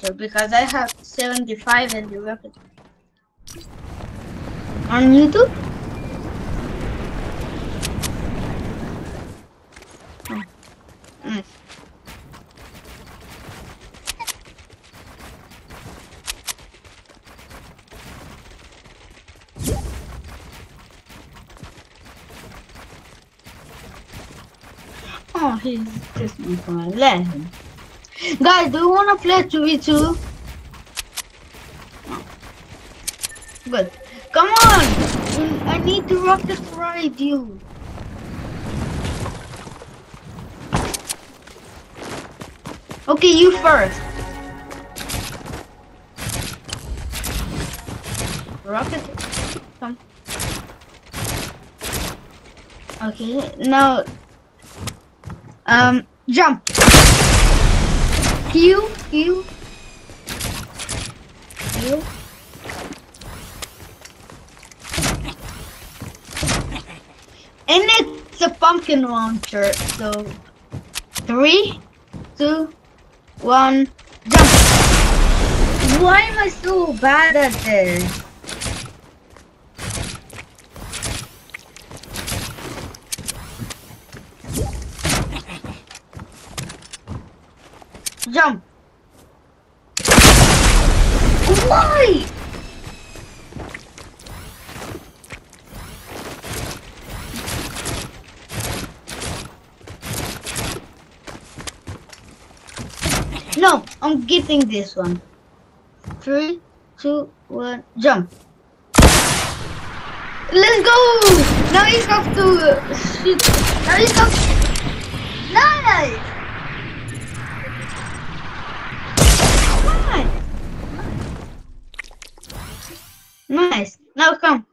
launcher because I have 75 in the rocket on YouTube. Nice. Oh, he's just not gonna let him. Guys, do you wanna play 2v2? No. Good. Come on! I need to rocket ride you. Okay, you first. Rocket. Come. Okay, now. Jump. Q. And it's a pumpkin launcher. So, 3, 2, 1, jump. Why am I so bad at this? Jump. Why? No, I'm getting this one. 3, 2, 1, jump. Let's go! Now you have to shoot. Now you have to... Nice! Nice. Now come.